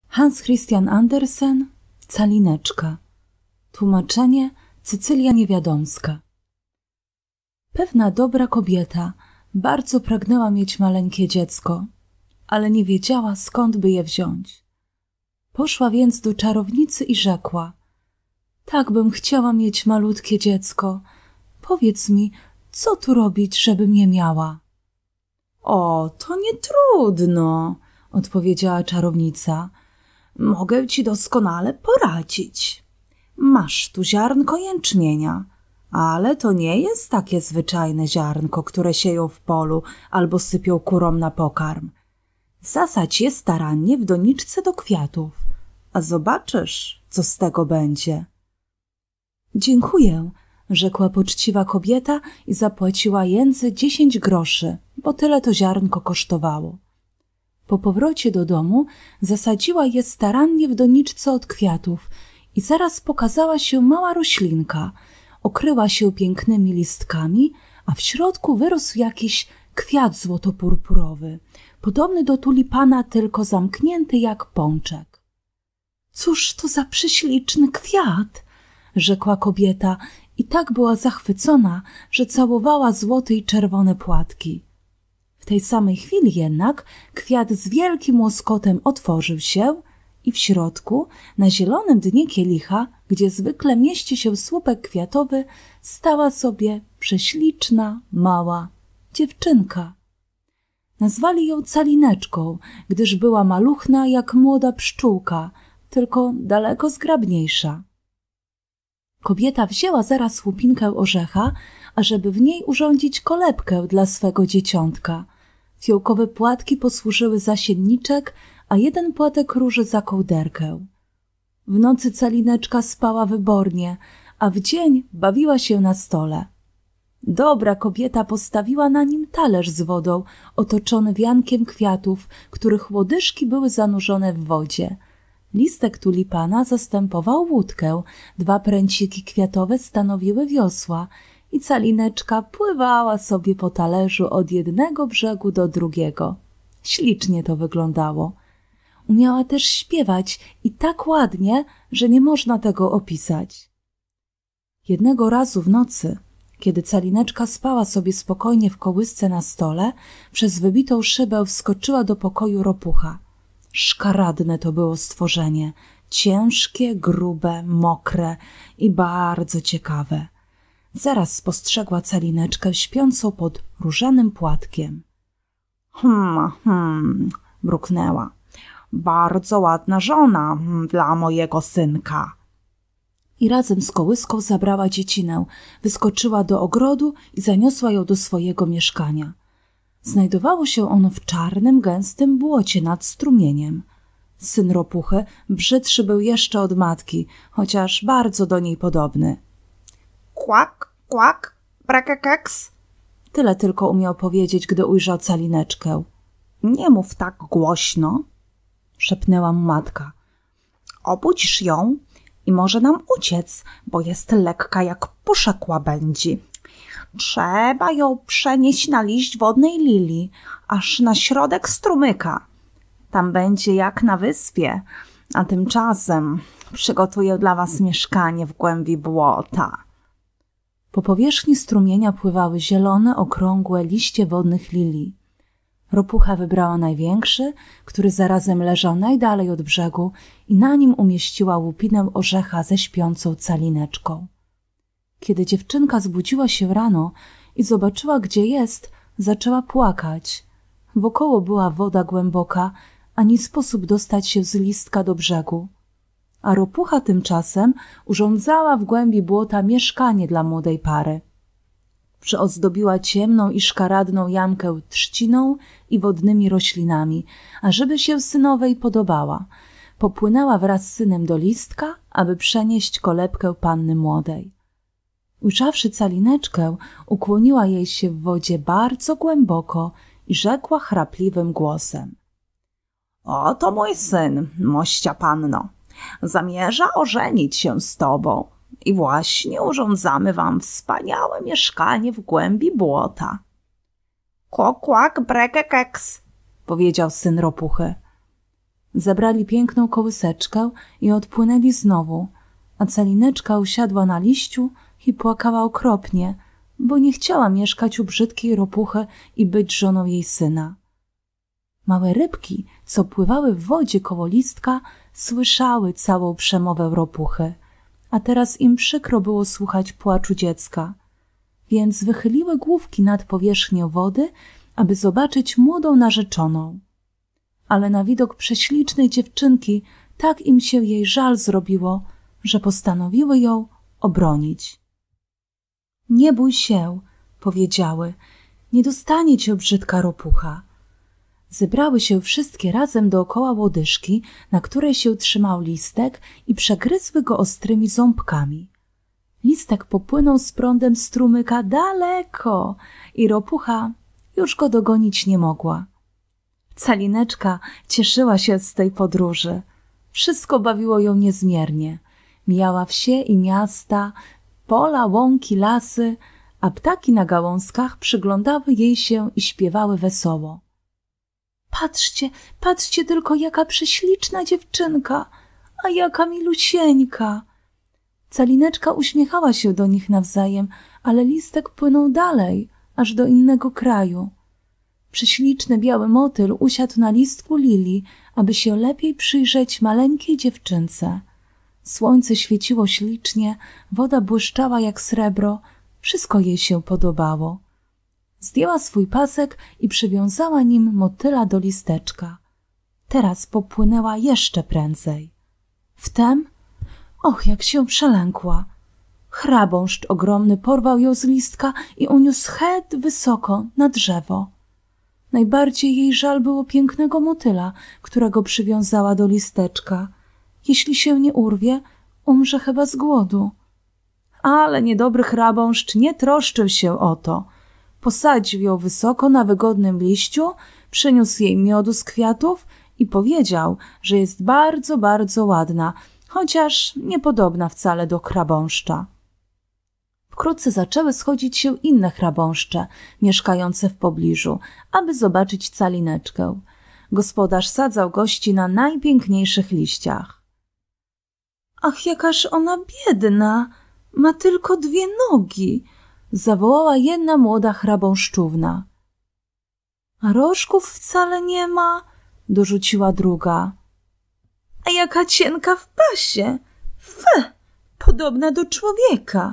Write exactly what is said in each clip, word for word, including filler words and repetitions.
Hans Christian Andersen, Calineczka. Tłumaczenie Cecylia Niewiadomska. Pewna dobra kobieta bardzo pragnęła mieć maleńkie dziecko, ale nie wiedziała, skąd by je wziąć. Poszła więc do czarownicy i rzekła: tak bym chciała mieć malutkie dziecko. Powiedz mi, co tu robić, żebym je miała? O, to nie trudno, odpowiedziała czarownica. Mogę ci doskonale poradzić. Masz tu ziarnko jęczmienia, ale to nie jest takie zwyczajne ziarnko, które sieją w polu albo sypią kurom na pokarm. Zasadź je starannie w doniczce do kwiatów, a zobaczysz, co z tego będzie. Dziękuję, rzekła poczciwa kobieta i zapłaciła jędze dziesięć groszy, bo tyle to ziarnko kosztowało. Po powrocie do domu zasadziła je starannie w doniczce od kwiatów i zaraz pokazała się mała roślinka. Okryła się pięknymi listkami, a w środku wyrósł jakiś kwiat złotopurpurowy, podobny do tulipana, tylko zamknięty jak pączek. Cóż to za prześliczny kwiat, rzekła kobieta i tak była zachwycona, że całowała złote i czerwone płatki. W tej samej chwili jednak kwiat z wielkim łoskotem otworzył się i w środku, na zielonym dnie kielicha, gdzie zwykle mieści się słupek kwiatowy, stała sobie prześliczna, mała dziewczynka. Nazwali ją Calineczką, gdyż była maluchna jak młoda pszczółka, tylko daleko zgrabniejsza. Kobieta wzięła zaraz łupinkę orzecha, ażeby w niej urządzić kolebkę dla swego dzieciątka. Fiołkowe płatki posłużyły za sienniczek, a jeden płatek róży za kołderkę. W nocy Calineczka spała wybornie, a w dzień bawiła się na stole. Dobra kobieta postawiła na nim talerz z wodą, otoczony wiankiem kwiatów, których łodyżki były zanurzone w wodzie. Listek tulipana zastępował łódkę, dwa pręciki kwiatowe stanowiły wiosła i Calineczka pływała sobie po talerzu od jednego brzegu do drugiego. Ślicznie to wyglądało. Umiała też śpiewać i tak ładnie, że nie można tego opisać. Jednego razu w nocy, kiedy Calineczka spała sobie spokojnie w kołysce na stole, przez wybitą szybę wskoczyła do pokoju ropucha. Szkaradne to było stworzenie, ciężkie, grube, mokre i bardzo ciekawe. Zaraz spostrzegła Calineczkę śpiącą pod różanym płatkiem. Hmm, hmm, mruknęła. Bardzo ładna żona dla mojego synka. I razem z kołyską zabrała dziecinę, wyskoczyła do ogrodu i zaniosła ją do swojego mieszkania. Znajdowało się ono w czarnym, gęstym błocie nad strumieniem. Syn ropuchy brzydszy był jeszcze od matki, chociaż bardzo do niej podobny. Kłak, kłak, brakakaks. Tyle tylko umiał powiedzieć, gdy ujrzał Calineczkę. Nie mów tak głośno, szepnęła mu matka. Obudzisz ją i może nam uciec, bo jest lekka jak puszek łabędzi. Trzeba ją przenieść na liść wodnej lilii, aż na środek strumyka. Tam będzie jak na wyspie, a tymczasem przygotuję dla was mieszkanie w głębi błota. Po powierzchni strumienia pływały zielone, okrągłe liście wodnych lilii. Ropucha wybrała największy, który zarazem leżał najdalej od brzegu i na nim umieściła łupinę orzecha ze śpiącą Calineczką. Kiedy dziewczynka zbudziła się rano i zobaczyła, gdzie jest, zaczęła płakać. Wokoło była woda głęboka, ani sposób dostać się z listka do brzegu. A ropucha tymczasem urządzała w głębi błota mieszkanie dla młodej pary. Przyozdobiła ciemną i szkaradną jamkę trzciną i wodnymi roślinami, ażeby się synowej podobała. Popłynęła wraz z synem do listka, aby przenieść kolebkę panny młodej. Ujrzawszy Calineczkę, ukłoniła jej się w wodzie bardzo głęboko i rzekła chrapliwym głosem. Oto mój syn, mościa panno. Zamierza ożenić się z tobą i właśnie urządzamy wam wspaniałe mieszkanie w głębi błota. Kokłak brekekeks, powiedział syn ropuchy. Zabrali piękną kołyseczkę i odpłynęli znowu, a Calineczka usiadła na liściu i płakała okropnie, bo nie chciała mieszkać u brzydkiej ropuchy i być żoną jej syna. Małe rybki, co pływały w wodzie koło listka, słyszały całą przemowę ropuchy, a teraz im przykro było słuchać płaczu dziecka, więc wychyliły główki nad powierzchnię wody, aby zobaczyć młodą narzeczoną. Ale na widok prześlicznej dziewczynki tak im się jej żal zrobiło, że postanowiły ją obronić. Nie bój się, powiedziały, nie dostanie cię brzydka ropucha. Zebrały się wszystkie razem dookoła łodyżki, na której się trzymał listek i przegryzły go ostrymi ząbkami. Listek popłynął z prądem strumyka daleko i ropucha już go dogonić nie mogła. Calineczka cieszyła się z tej podróży. Wszystko bawiło ją niezmiernie. Mijała wsie i miasta, pola, łąki, lasy, a ptaki na gałązkach przyglądały jej się i śpiewały wesoło. Patrzcie, patrzcie tylko, jaka prześliczna dziewczynka, a jaka milusieńka. Calineczka uśmiechała się do nich nawzajem, ale listek płynął dalej, aż do innego kraju. Prześliczny biały motyl usiadł na listku lilii, aby się lepiej przyjrzeć maleńkiej dziewczynce. Słońce świeciło ślicznie, woda błyszczała jak srebro, wszystko jej się podobało. Zdjęła swój pasek i przywiązała nim motyla do listeczka. Teraz popłynęła jeszcze prędzej. Wtem, och, jak się przelękła. Chrabąszcz ogromny porwał ją z listka i uniósł het wysoko na drzewo. Najbardziej jej żal było pięknego motyla, którego przywiązała do listeczka. Jeśli się nie urwie, umrze chyba z głodu. Ale niedobry chrabąszcz nie troszczył się o to. Posadził ją wysoko na wygodnym liściu, przyniósł jej miodu z kwiatów i powiedział, że jest bardzo, bardzo ładna, chociaż niepodobna wcale do chrabąszcza. Wkrótce zaczęły schodzić się inne chrabąszcze, mieszkające w pobliżu, aby zobaczyć Calineczkę. Gospodarz sadzał gości na najpiękniejszych liściach. Ach, jakaż ona biedna! Ma tylko dwie nogi! Zawołała jedna młoda chrabąszczówna. A rożków wcale nie ma, dorzuciła druga. A jaka cienka w pasie! Fe, podobna do człowieka.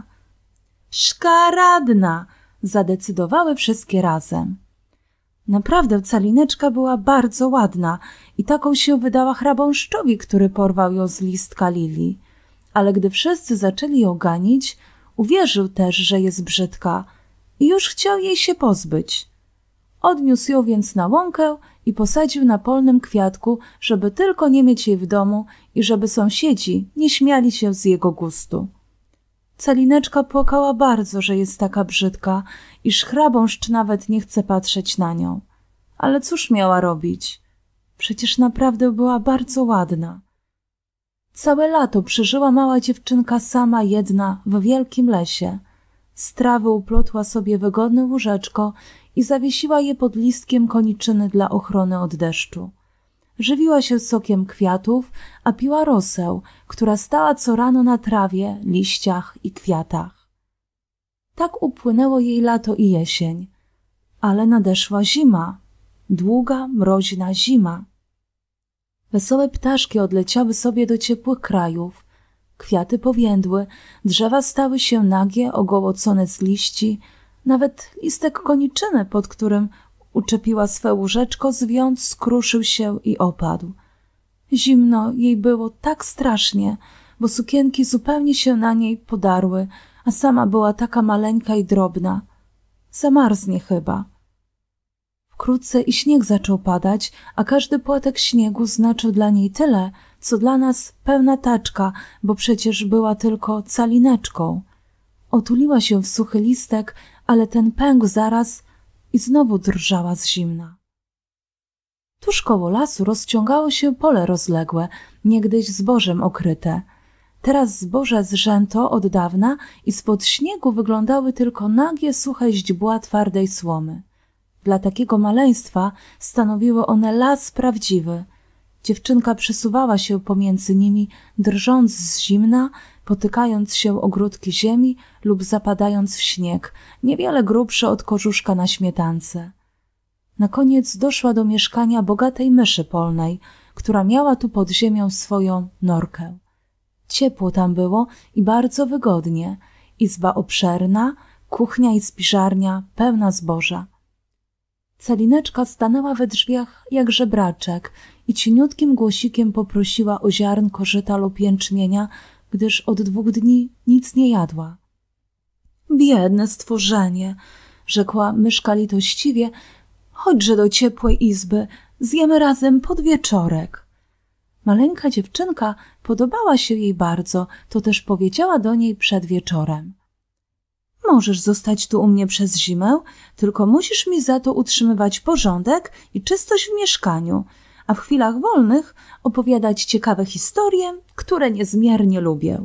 Szkaradna, zadecydowały wszystkie razem. Naprawdę Calineczka była bardzo ładna i taką się wydała chrabąszczowi, który porwał ją z listka lilii. Ale gdy wszyscy zaczęli ją ganić, uwierzył też, że jest brzydka i już chciał jej się pozbyć. Odniósł ją więc na łąkę i posadził na polnym kwiatku, żeby tylko nie mieć jej w domu i żeby sąsiedzi nie śmiali się z jego gustu. Calineczka płakała bardzo, że jest taka brzydka, iż chrabąszcz nawet nie chce patrzeć na nią. Ale cóż miała robić? Przecież naprawdę była bardzo ładna. Całe lato przeżyła mała dziewczynka sama jedna w wielkim lesie. Z trawy uplotła sobie wygodne łóżeczko i zawiesiła je pod listkiem koniczyny dla ochrony od deszczu. Żywiła się sokiem kwiatów, a piła rosę, która stała co rano na trawie, liściach i kwiatach. Tak upłynęło jej lato i jesień, ale nadeszła zima, długa, mroźna zima. Wesołe ptaszki odleciały sobie do ciepłych krajów, kwiaty powiędły, drzewa stały się nagie, ogołocone z liści, nawet listek koniczyny, pod którym uczepiła swe łóżeczko, zwiąc, skruszył się i opadł. Zimno jej było tak strasznie, bo sukienki zupełnie się na niej podarły, a sama była taka maleńka i drobna. Zamarznie chyba. Wkrótce i śnieg zaczął padać, a każdy płatek śniegu znaczył dla niej tyle, co dla nas pełna taczka, bo przecież była tylko Calineczką. Otuliła się w suchy listek, ale ten pękł zaraz i znowu drżała z zimna. Tuż koło lasu rozciągało się pole rozległe, niegdyś zbożem okryte. Teraz zboże zrzęto od dawna i spod śniegu wyglądały tylko nagie, suche źdźbła twardej słomy. Dla takiego maleństwa stanowiły one las prawdziwy. Dziewczynka przesuwała się pomiędzy nimi, drżąc z zimna, potykając się o grudki ziemi lub zapadając w śnieg, niewiele grubszy od korzuszka na śmietance. Na koniec doszła do mieszkania bogatej myszy polnej, która miała tu pod ziemią swoją norkę. Ciepło tam było i bardzo wygodnie, izba obszerna, kuchnia i spiżarnia pełna zboża. Calineczka stanęła we drzwiach jak żebraczek i cieniutkim głosikiem poprosiła o ziarnko żyta lub jęczmienia, gdyż od dwóch dni nic nie jadła. Biedne stworzenie, rzekła myszka litościwie, chodźże do ciepłej izby, zjemy razem podwieczorek. Maleńka dziewczynka podobała się jej bardzo, to też powiedziała do niej przed wieczorem. Możesz zostać tu u mnie przez zimę, tylko musisz mi za to utrzymywać porządek i czystość w mieszkaniu, a w chwilach wolnych opowiadać ciekawe historie, które niezmiernie lubię.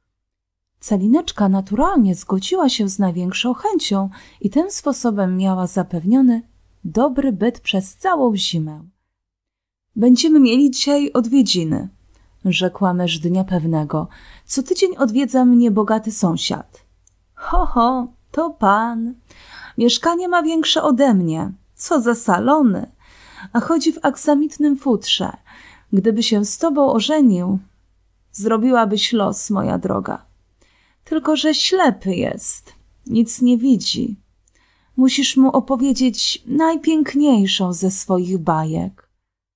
Calineczka naturalnie zgodziła się z największą chęcią i tym sposobem miała zapewniony dobry byt przez całą zimę. Będziemy mieli dzisiaj odwiedziny, rzekła mysz dnia pewnego. Co tydzień odwiedza mnie bogaty sąsiad. Ho, ho, to pan. Mieszkanie ma większe ode mnie. Co za salony. A chodzi w aksamitnym futrze. Gdyby się z tobą ożenił, zrobiłabyś los, moja droga. Tylko że ślepy jest. Nic nie widzi. Musisz mu opowiedzieć najpiękniejszą ze swoich bajek.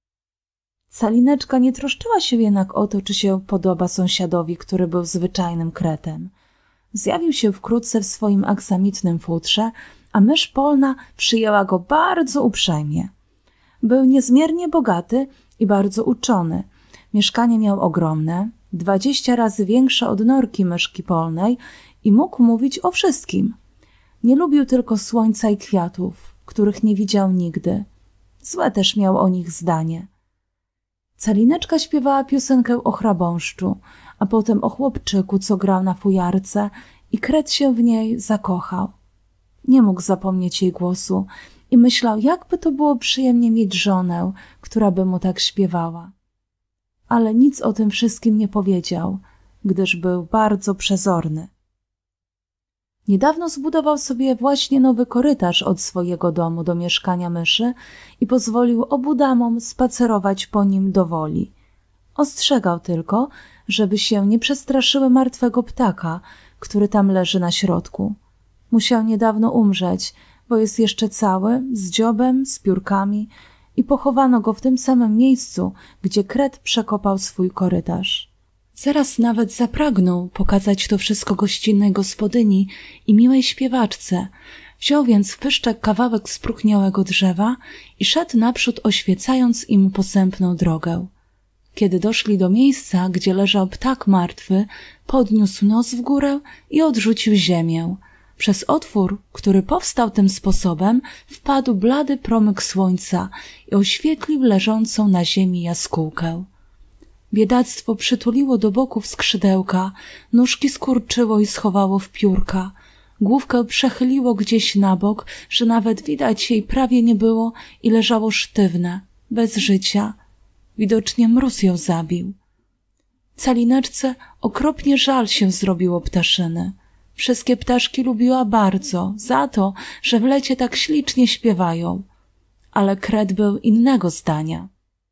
Calineczka nie troszczyła się jednak o to, czy się podoba sąsiadowi, który był zwyczajnym kretem. Zjawił się wkrótce w swoim aksamitnym futrze, a mysz polna przyjęła go bardzo uprzejmie. Był niezmiernie bogaty i bardzo uczony. Mieszkanie miał ogromne, dwadzieścia razy większe od norki myszki polnej i mógł mówić o wszystkim. Nie lubił tylko słońca i kwiatów, których nie widział nigdy. Złe też miał o nich zdanie. Calineczka śpiewała piosenkę o chrabąszczu, a potem o chłopczyku, co grał na fujarce i kret się w niej zakochał. Nie mógł zapomnieć jej głosu i myślał, jakby to było przyjemnie mieć żonę, która by mu tak śpiewała. Ale nic o tym wszystkim nie powiedział, gdyż był bardzo przezorny. Niedawno zbudował sobie właśnie nowy korytarz od swojego domu do mieszkania myszy i pozwolił obu damom spacerować po nim do woli. Ostrzegał tylko, żeby się nie przestraszyły martwego ptaka, który tam leży na środku. Musiał niedawno umrzeć, bo jest jeszcze cały, z dziobem, z piórkami i pochowano go w tym samym miejscu, gdzie kret przekopał swój korytarz. Zaraz nawet zapragnął pokazać to wszystko gościnnej gospodyni i miłej śpiewaczce. Wziął więc w pyszczek kawałek spróchniałego drzewa i szedł naprzód, oświecając im posępną drogę. Kiedy doszli do miejsca, gdzie leżał ptak martwy, podniósł nos w górę i odrzucił ziemię. Przez otwór, który powstał tym sposobem, wpadł blady promyk słońca i oświetlił leżącą na ziemi jaskółkę. Biedactwo przytuliło do boków skrzydełka, nóżki skurczyło i schowało w piórka. Główkę przechyliło gdzieś na bok, że nawet widać jej prawie nie było i leżało sztywne, bez życia. Widocznie mróz ją zabił. Calineczce okropnie żal się zrobiło ptaszyny. Wszystkie ptaszki lubiła bardzo, za to, że w lecie tak ślicznie śpiewają. Ale kret był innego zdania.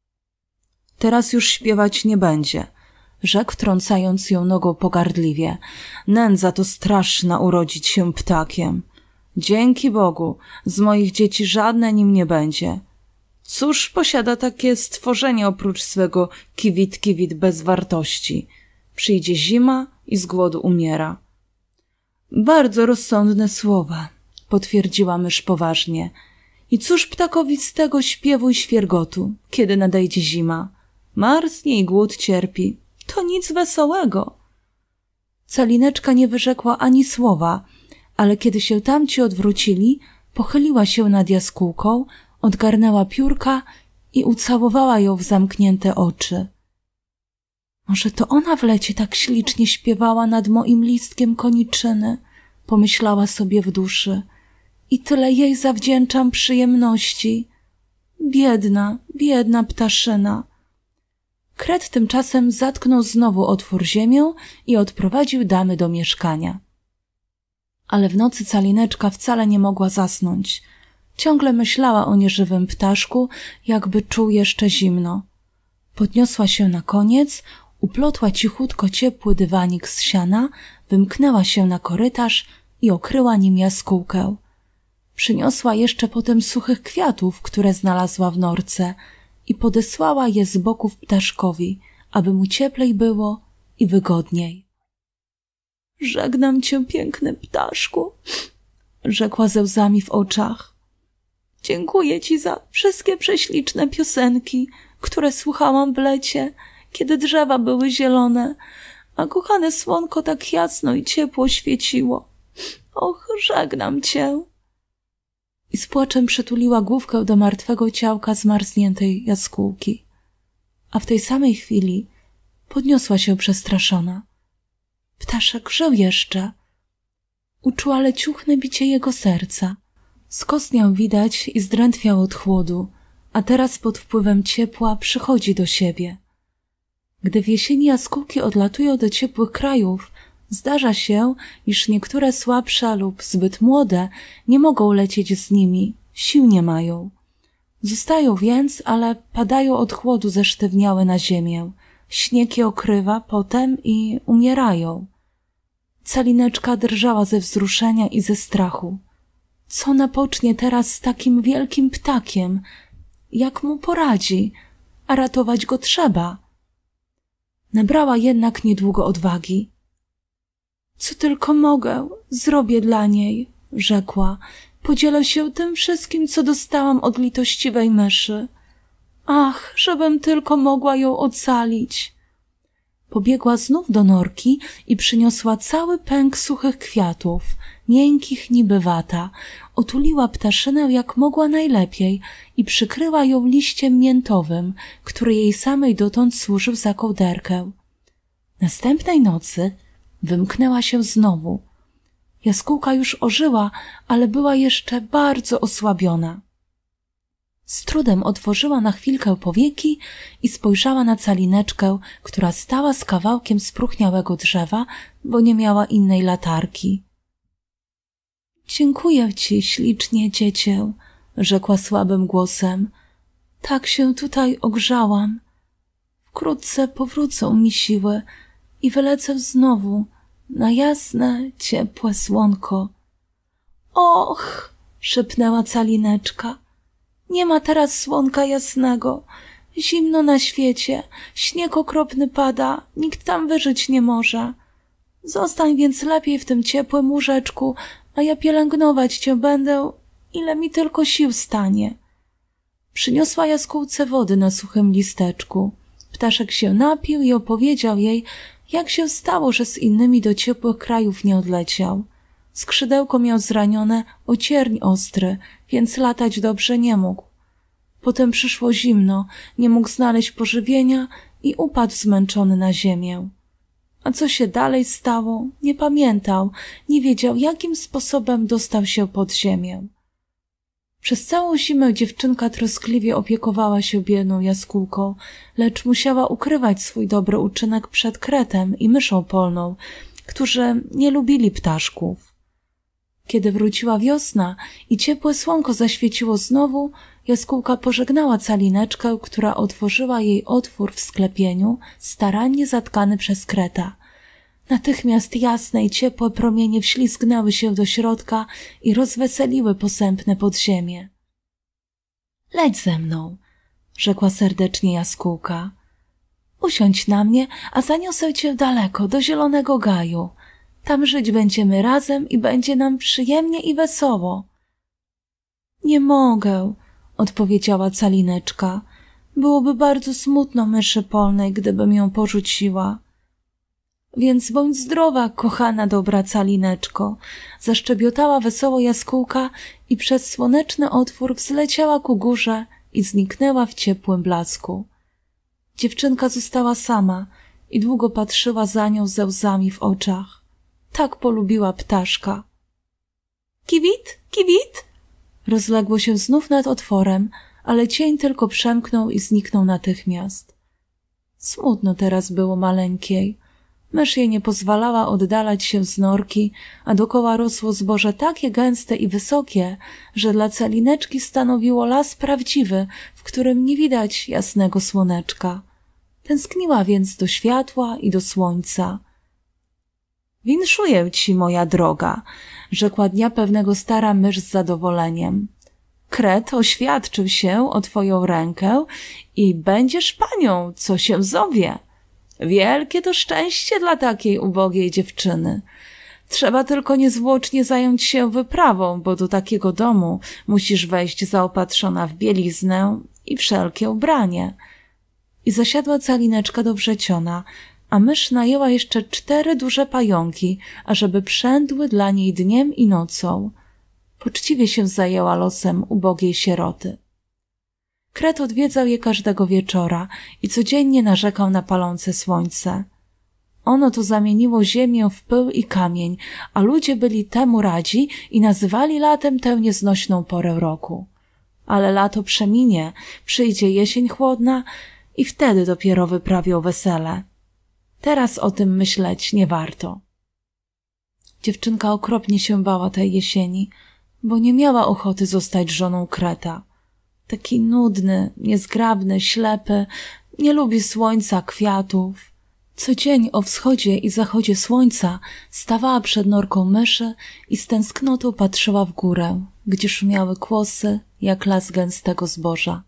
Teraz już śpiewać nie będzie, rzekł, wtrącając ją nogą pogardliwie. Nędza to straszna urodzić się ptakiem. Dzięki Bogu, z moich dzieci żadne nim nie będzie. Cóż posiada takie stworzenie oprócz swego kiwit-kiwit bez wartości? Przyjdzie zima i z głodu umiera. Bardzo rozsądne słowa, potwierdziła mysz poważnie. I cóż ptakowi z tego śpiewu i świergotu, kiedy nadejdzie zima? Marznie i głód cierpi. To nic wesołego. Calineczka nie wyrzekła ani słowa, ale kiedy się tamci odwrócili, pochyliła się nad jaskółką, odgarnęła piórka i ucałowała ją w zamknięte oczy. Może to ona w lecie tak ślicznie śpiewała nad moim listkiem koniczyny, pomyślała sobie w duszy. I tyle jej zawdzięczam przyjemności. Biedna, biedna ptaszyna. Kret tymczasem zatknął znowu otwór ziemią i odprowadził damy do mieszkania. Ale w nocy Calineczka wcale nie mogła zasnąć. Ciągle myślała o nieżywym ptaszku, jakby czuł jeszcze zimno. Podniosła się na koniec, uplotła cichutko ciepły dywanik z siana, wymknęła się na korytarz i okryła nim jaskółkę. Przyniosła jeszcze potem suchych kwiatów, które znalazła w norce i podesłała je z boków ptaszkowi, aby mu cieplej było i wygodniej. Żegnam cię, piękny ptaszku, rzekła ze łzami w oczach. Dziękuję ci za wszystkie prześliczne piosenki, które słuchałam w lecie, kiedy drzewa były zielone, a kochane słonko tak jasno i ciepło świeciło. Och, żegnam cię. I z płaczem przytuliła główkę do martwego ciałka zmarzniętej jaskółki. A w tej samej chwili podniosła się przestraszona. Ptaszek żył jeszcze. Uczuła leciuchne bicie jego serca. Skostniał widać i zdrętwiał od chłodu, a teraz pod wpływem ciepła przychodzi do siebie. Gdy w jesieni jaskółki odlatują do ciepłych krajów, zdarza się, iż niektóre słabsze lub zbyt młode nie mogą lecieć z nimi, sił nie mają. Zostają więc, ale padają od chłodu zesztywniałe na ziemię. Śnieg je okrywa potem i umierają. Calineczka drżała ze wzruszenia i ze strachu. Co napocznie teraz z takim wielkim ptakiem? Jak mu poradzi? A ratować go trzeba. Nabrała jednak niedługo odwagi. Co tylko mogę, zrobię dla niej, rzekła. Podzielę się tym wszystkim, co dostałam od litościwej myszy. Ach, żebym tylko mogła ją ocalić. Pobiegła znów do norki i przyniosła cały pęk suchych kwiatów, miękkich niby wata, otuliła ptaszynę jak mogła najlepiej i przykryła ją liściem miętowym, który jej samej dotąd służył za kołderkę. Następnej nocy wymknęła się znowu. Jaskółka już ożyła, ale była jeszcze bardzo osłabiona. Z trudem otworzyła na chwilkę powieki i spojrzała na Calineczkę, która stała z kawałkiem spróchniałego drzewa, bo nie miała innej latarki. Dziękuję ci ślicznie, dziecię, rzekła słabym głosem. Tak się tutaj ogrzałam. Wkrótce powrócą mi siły i wylecę znowu na jasne, ciepłe słonko. Och, szepnęła Calineczka. Nie ma teraz słonka jasnego. Zimno na świecie, śnieg okropny pada, nikt tam wyżyć nie może. Zostań więc lepiej w tym ciepłym łóżeczku, a ja pielęgnować cię będę, ile mi tylko sił stanie. Przyniosła jaskółce wody na suchym listeczku. Ptaszek się napił i opowiedział jej, jak się stało, że z innymi do ciepłych krajów nie odleciał. Skrzydełko miał zranione o cierń ostry, więc latać dobrze nie mógł. Potem przyszło zimno, nie mógł znaleźć pożywienia i upadł zmęczony na ziemię. A co się dalej stało, nie pamiętał, nie wiedział, jakim sposobem dostał się pod ziemię. Przez całą zimę dziewczynka troskliwie opiekowała się biedną jaskółką, lecz musiała ukrywać swój dobry uczynek przed kretem i myszą polną, którzy nie lubili ptaszków. Kiedy wróciła wiosna i ciepłe słonko zaświeciło znowu, jaskółka pożegnała Calineczkę, która otworzyła jej otwór w sklepieniu, starannie zatkany przez kreta. Natychmiast jasne i ciepłe promienie wślizgnęły się do środka i rozweseliły posępne podziemie. — Leć ze mną — rzekła serdecznie jaskółka. — Usiądź na mnie, a zaniosę cię daleko, do zielonego gaju. Tam żyć będziemy razem i będzie nam przyjemnie i wesoło. — Nie mogę — odpowiedziała Calineczka. — Byłoby bardzo smutno myszy polnej, gdybym ją porzuciła. Więc bądź zdrowa, kochana dobra Calineczko — zaszczebiotała wesoło jaskółka i przez słoneczny otwór wzleciała ku górze i zniknęła w ciepłym blasku. Dziewczynka została sama i długo patrzyła za nią ze łzami w oczach. Tak polubiła ptaszka. Kiwit, kiwit! Rozległo się znów nad otworem, ale cień tylko przemknął i zniknął natychmiast. Smutno teraz było maleńkiej. Mysz jej nie pozwalała oddalać się z norki, a dokoła rosło zboże takie gęste i wysokie, że dla Calineczki stanowiło las prawdziwy, w którym nie widać jasnego słoneczka. Tęskniła więc do światła i do słońca. Winszuję ci, moja droga, rzekła dnia pewnego stara mysz z zadowoleniem. Kret oświadczył się o twoją rękę i będziesz panią, co się zowie. Wielkie to szczęście dla takiej ubogiej dziewczyny. Trzeba tylko niezwłocznie zająć się wyprawą, bo do takiego domu musisz wejść zaopatrzona w bieliznę i wszelkie ubranie. I zasiadła Calineczka do wrzeciona, a mysz najęła jeszcze cztery duże pająki, ażeby przędły dla niej dniem i nocą. Poczciwie się zajęła losem ubogiej sieroty. Kret odwiedzał je każdego wieczora i codziennie narzekał na palące słońce. Ono to zamieniło ziemię w pył i kamień, a ludzie byli temu radzi i nazywali latem tę nieznośną porę roku. Ale lato przeminie, przyjdzie jesień chłodna i wtedy dopiero wyprawią wesele. Teraz o tym myśleć nie warto. Dziewczynka okropnie się bała tej jesieni, bo nie miała ochoty zostać żoną Kreta. Taki nudny, niezgrabny, ślepy, nie lubi słońca, kwiatów. Co dzień o wschodzie i zachodzie słońca stawała przed norką myszy i z tęsknotą patrzyła w górę, gdzie szumiały kłosy, jak las gęstego zboża.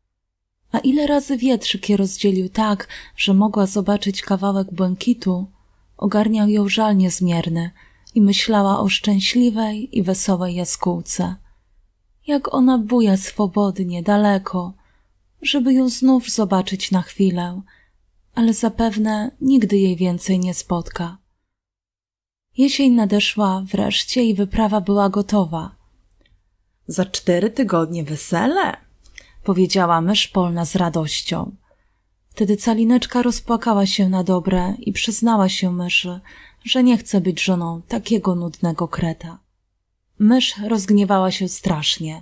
A ile razy wietrzyk je rozdzielił tak, że mogła zobaczyć kawałek błękitu, ogarniał ją żal niezmierny i myślała o szczęśliwej i wesołej jaskółce. Jak ona buja swobodnie, daleko, żeby ją znów zobaczyć na chwilę, ale zapewne nigdy jej więcej nie spotka. Jesień nadeszła wreszcie i wyprawa była gotowa. Za cztery tygodnie wesele, powiedziała mysz polna z radością. Wtedy Calineczka rozpłakała się na dobre i przyznała się myszy, że nie chce być żoną takiego nudnego Kreta. Mysz rozgniewała się strasznie.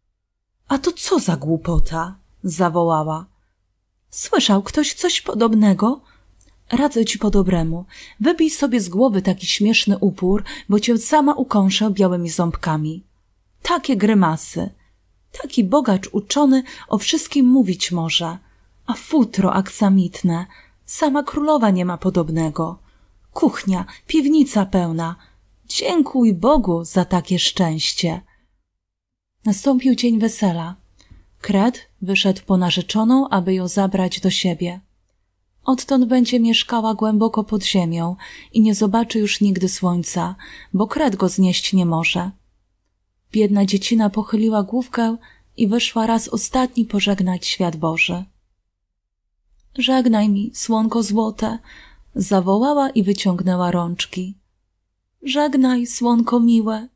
A to co za głupota? Zawołała. Słyszał ktoś coś podobnego? Radzę ci po dobremu. Wybij sobie z głowy taki śmieszny upór, bo cię sama ukąszę białymi ząbkami. Takie grymasy. Taki bogacz uczony o wszystkim mówić może. A futro aksamitne. Sama królowa nie ma podobnego. Kuchnia, piwnica pełna. Dziękuj Bogu za takie szczęście. Nastąpił dzień wesela. Kret wyszedł po narzeczoną, aby ją zabrać do siebie. Odtąd będzie mieszkała głęboko pod ziemią i nie zobaczy już nigdy słońca, bo Kret go znieść nie może. Biedna dziecina pochyliła główkę i wyszła raz ostatni pożegnać świat Boży. Żegnaj mi, słonko złote, zawołała i wyciągnęła rączki. Żegnaj, słonko miłe.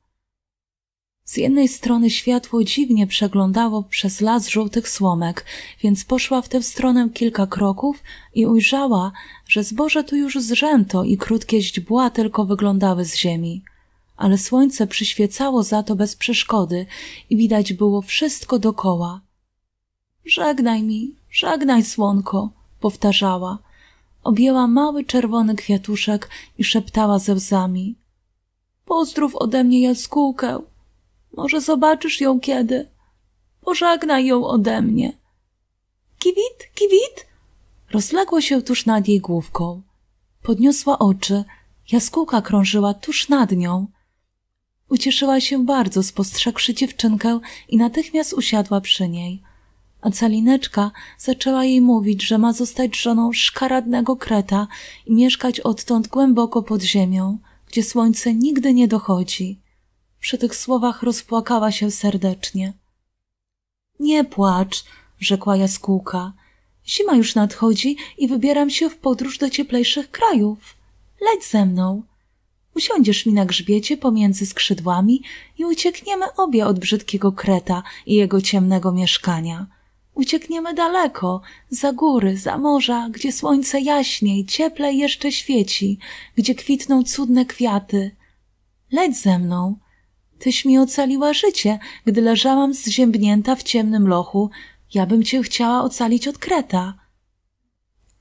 Z jednej strony światło dziwnie przeglądało przez las żółtych słomek, więc poszła w tę stronę kilka kroków i ujrzała, że zboże tu już zrzęto i krótkie źdźbła tylko wyglądały z ziemi. Ale słońce przyświecało za to bez przeszkody i widać było wszystko dokoła. Żegnaj mi, żegnaj, słonko, powtarzała. Objęła mały czerwony kwiatuszek i szeptała ze łzami. Pozdrów ode mnie jaskółkę. Może zobaczysz ją kiedy. Pożegnaj ją ode mnie. Kiwit, kiwit! Rozległo się tuż nad jej główką. Podniosła oczy. Jaskółka krążyła tuż nad nią. Ucieszyła się bardzo, spostrzegłszy dziewczynkę i natychmiast usiadła przy niej. A Calineczka zaczęła jej mówić, że ma zostać żoną szkaradnego Kreta i mieszkać odtąd głęboko pod ziemią, gdzie słońce nigdy nie dochodzi. Przy tych słowach rozpłakała się serdecznie. Nie płacz, rzekła jaskółka. Zima już nadchodzi i wybieram się w podróż do cieplejszych krajów. Leć ze mną. Usiądziesz mi na grzbiecie pomiędzy skrzydłami i uciekniemy obie od brzydkiego Kreta i jego ciemnego mieszkania. Uciekniemy daleko, za góry, za morza, gdzie słońce jaśniej, cieplej jeszcze świeci, gdzie kwitną cudne kwiaty. Leć ze mną. Tyś mi ocaliła życie, gdy leżałam zziębnięta w ciemnym lochu. Ja bym cię chciała ocalić od Kreta.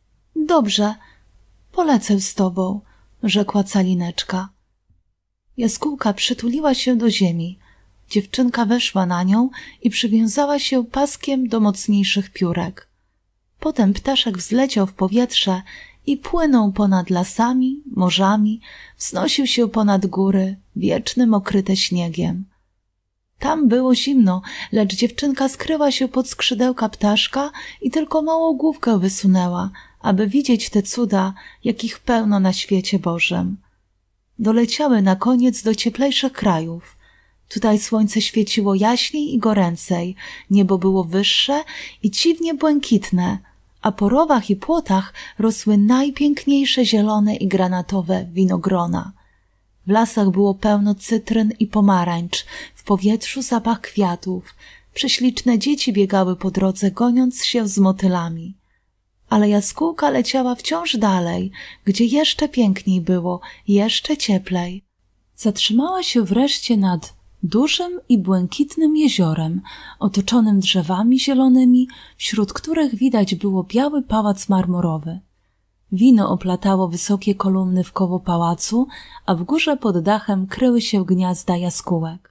Dobrze, polecę z tobą, rzekła Calineczka. Jaskółka przytuliła się do ziemi. Dziewczynka weszła na nią i przywiązała się paskiem do mocniejszych piórek. Potem ptaszek wzleciał w powietrze i płynął ponad lasami, morzami, wznosił się ponad góry, wiecznym okryte śniegiem. Tam było zimno, lecz dziewczynka skryła się pod skrzydełka ptaszka i tylko małą główkę wysunęła, aby widzieć te cuda, jakich pełno na świecie Bożym. Doleciały na koniec do cieplejszych krajów. Tutaj słońce świeciło jaśniej i goręcej, niebo było wyższe i dziwnie błękitne, a po rowach i płotach rosły najpiękniejsze zielone i granatowe winogrona. W lasach było pełno cytryn i pomarańcz, w powietrzu zapach kwiatów, prześliczne dzieci biegały po drodze, goniąc się z motylami. Ale jaskółka leciała wciąż dalej, gdzie jeszcze piękniej było, jeszcze cieplej. Zatrzymała się wreszcie nad dużym i błękitnym jeziorem, otoczonym drzewami zielonymi, wśród których widać było biały pałac marmurowy. Wino oplatało wysokie kolumny wkoło pałacu, a w górze pod dachem kryły się gniazda jaskółek.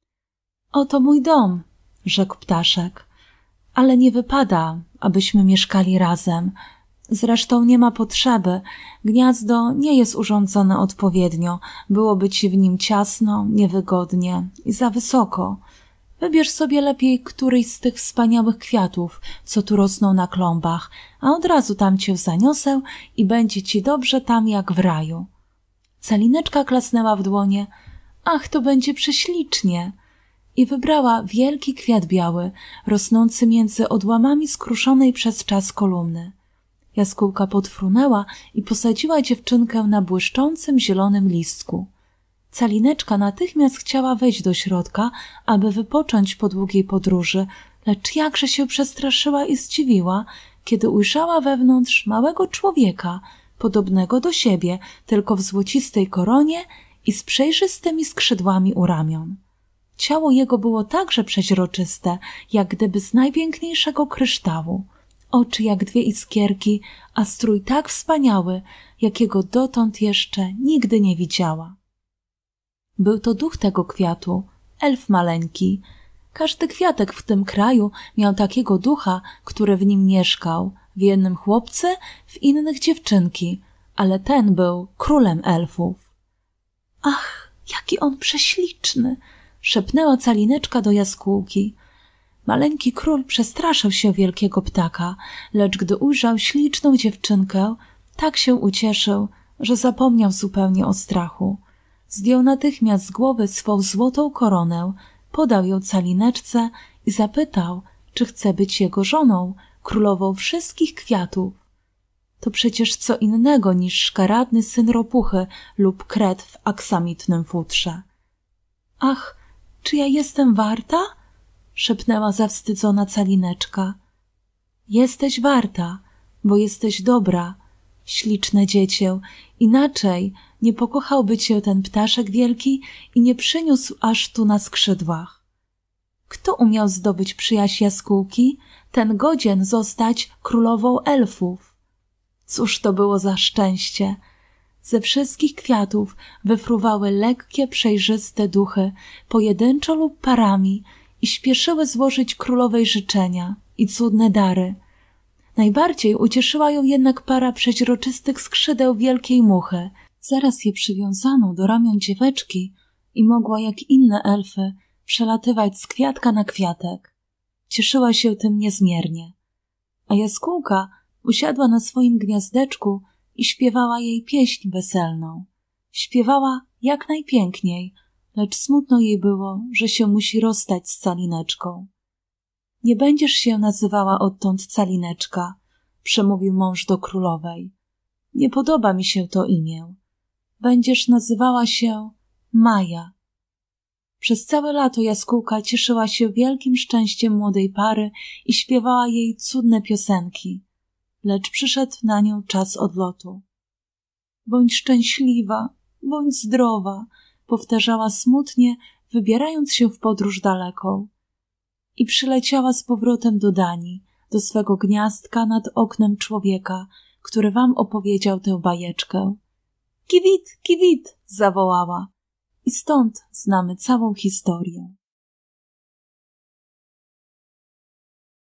— Oto mój dom — rzekł ptaszek. — Ale nie wypada, abyśmy mieszkali razem. Zresztą nie ma potrzeby. Gniazdo nie jest urządzone odpowiednio. Byłoby ci w nim ciasno, niewygodnie i za wysoko. Wybierz sobie lepiej któryś z tych wspaniałych kwiatów, co tu rosną na klombach, a od razu tam cię zaniosę i będzie ci dobrze tam jak w raju. Calineczka klasnęła w dłonie. Ach, to będzie prześlicznie! I wybrała wielki kwiat biały, rosnący między odłamami skruszonej przez czas kolumny. Jaskółka podfrunęła i posadziła dziewczynkę na błyszczącym zielonym listku. Calineczka natychmiast chciała wejść do środka, aby wypocząć po długiej podróży, lecz jakże się przestraszyła i zdziwiła, kiedy ujrzała wewnątrz małego człowieka, podobnego do siebie, tylko w złocistej koronie i z przejrzystymi skrzydłami u ramion. Ciało jego było także przeźroczyste, jak gdyby z najpiękniejszego kryształu. Oczy jak dwie iskierki, a strój tak wspaniały, jakiego dotąd jeszcze nigdy nie widziała. Był to duch tego kwiatu, elf maleńki. Każdy kwiatek w tym kraju miał takiego ducha, który w nim mieszkał. W jednym chłopcy, w innych dziewczynki, ale ten był królem elfów. Ach, jaki on prześliczny! Szepnęła Calineczka do jaskółki. Maleńki król przestraszył się wielkiego ptaka, lecz gdy ujrzał śliczną dziewczynkę, tak się ucieszył, że zapomniał zupełnie o strachu. Zdjął natychmiast z głowy swą złotą koronę, podał ją Calineczce i zapytał, czy chce być jego żoną, królową wszystkich kwiatów. To przecież co innego niż szkaradny syn ropuchy lub kret w aksamitnym futrze. Ach, czy ja jestem warta? Szepnęła zawstydzona Calineczka. Jesteś warta, bo jesteś dobra, śliczne dziecię, inaczej nie pokochałby cię ten ptaszek wielki i nie przyniósł aż tu na skrzydłach. Kto umiał zdobyć przyjaźń jaskółki, ten godzien zostać królową elfów. Cóż to było za szczęście! Ze wszystkich kwiatów wyfruwały lekkie, przejrzyste duchy, pojedynczo lub parami, i śpieszyły złożyć królowej życzenia i cudne dary. Najbardziej ucieszyła ją jednak para przeźroczystych skrzydeł wielkiej muchy. Zaraz je przywiązano do ramion dzieweczki i mogła jak inne elfy przelatywać z kwiatka na kwiatek. Cieszyła się tym niezmiernie. A jaskółka usiadła na swoim gniazdeczku i śpiewała jej pieśń weselną. Śpiewała jak najpiękniej, lecz smutno jej było, że się musi rozstać z Calineczką. — Nie będziesz się nazywała odtąd Calineczka — przemówił mąż do królowej. — Nie podoba mi się to imię. Będziesz nazywała się Maja. Przez całe lato jaskółka cieszyła się wielkim szczęściem młodej pary i śpiewała jej cudne piosenki, lecz przyszedł na nią czas odlotu. — Bądź szczęśliwa, bądź zdrowa — powtarzała smutnie, wybierając się w podróż daleką. I przyleciała z powrotem do Danii, do swego gniazdka nad oknem człowieka, który wam opowiedział tę bajeczkę. Kiwit, kiwit, zawołała. I stąd znamy całą historię.